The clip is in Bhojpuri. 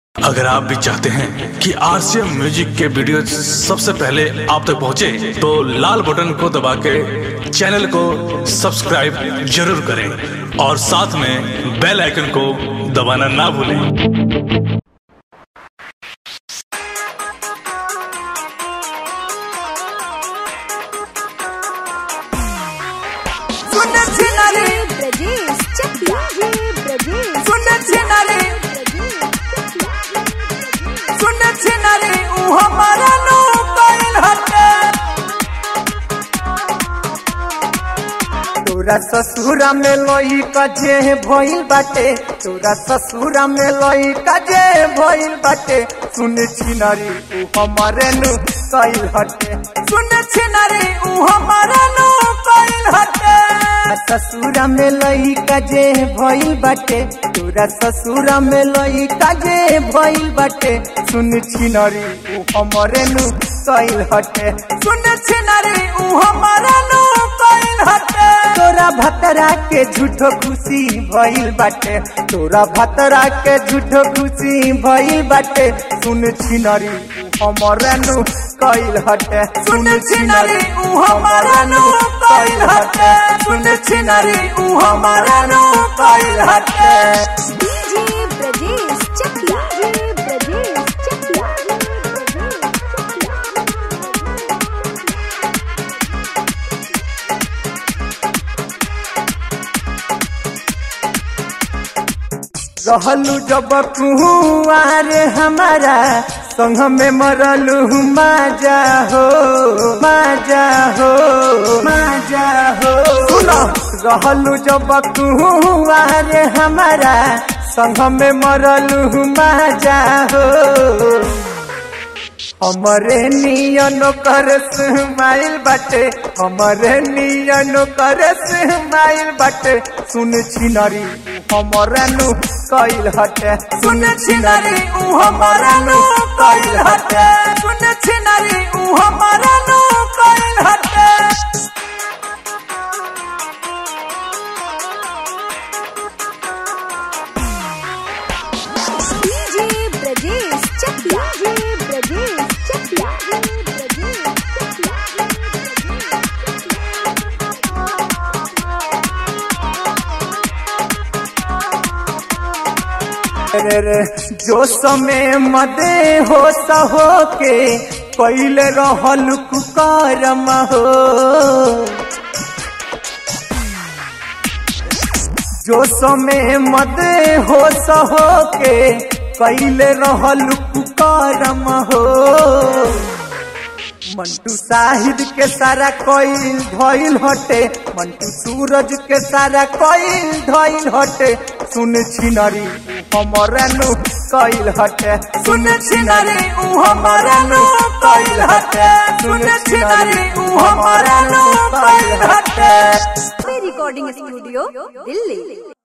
अगर आप भी चाहते हैं कि आरसीएम म्यूजिक के वीडियो सबसे पहले आप तक पहुंचे, तो लाल बटन को दबा के चैनल को सब्सक्राइब जरूर करें और साथ में बेल आइकन को दबाना ना भूलें। तोरा ससुरा में लोई कजे भइल बाटे, तोरा ससुरा में लोई कजे भइल बाटे। सुन छिनारी ऊ हमारे नु कइल हटे, सुन छिनारी ऊ हमारे नु कइल हटे। ससुरा में लोई कजे भइल बाटे, तोरा ससुरा में लोई कजे भइल बाटे। सुन छिनारी ऊ हमारे नु कइल हटे, सुन छिनारी ऊ हमारे नु कइल हटे। तोरा भतरा के झूठो खुशी भइल बाटे, तोरा भतरा के झूठो खुशी भइल बाटे। सुन छिनारी ऊ हमारे नु कइल हटे, सुन छिनारी ऊ हमारे नु कइल हटे, सुन छिनारी ऊ हमारे नु कइल हटे। डीजे ब्रजेश चकिया, ब्रजेश चकिया। रहलू जब कुआरे हमारा संग में मरलू माजा हो, माजा हो, माजा हो। रहलू जब कुआरे हमारा संग में मरलू माजा हो। हमरे नियन कर स्माइल बाटे, हमरे नियन कर स्माइल बाटे। सुन छिनारी हमारा नु कइल हटे, सुन छिनारी ऊ हमारा नु कइल हटे, सुन छिनारी ऊ हमारा नु कइल हटे। डीजे ब्रजेश चकिया, ब्रजेश चकिया। जो समय मदे हो सहो के पहले रहल कुकरम हो। जो समय मदे हो सहो के पहले रहल कुकरम हो। मंटू साहिद के सारा कोइल धइल हटे, मंटू सूरज के सारा कोइल धइल हटे। सुन छिनारी हमारा नु कइल हटे, सुन छिनारी ऊ हमारा नु कइल हटे, सुन छिनारी ऊ हमारा नु कइल हटे। Recording studio Delhi.